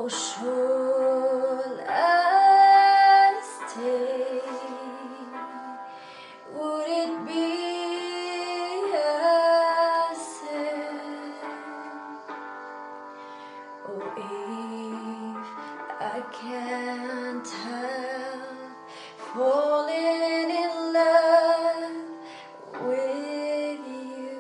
How should I stay? Would it be a sin? Oh, if I can't help falling in love with you,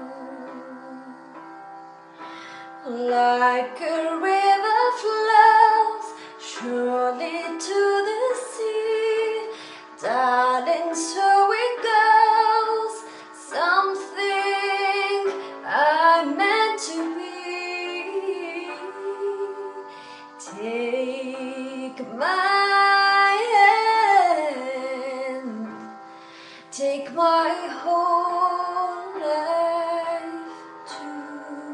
like a river flows surely to the sea, darling, so it goes, something I'm meant to be. Take my hand, take my whole life too.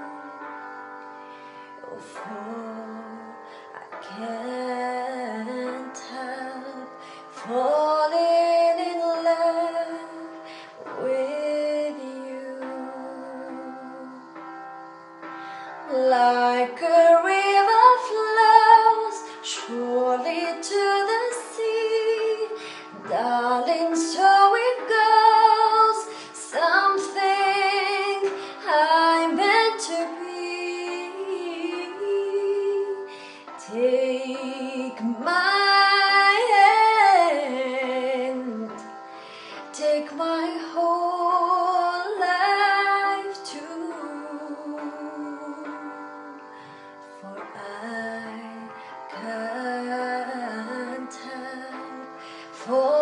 Oh, for I can't help falling in love with you. Like a river flows surely to the sea, darling, so it goes, something I'm meant to be. Take my hand, take my whole life too, for I can't help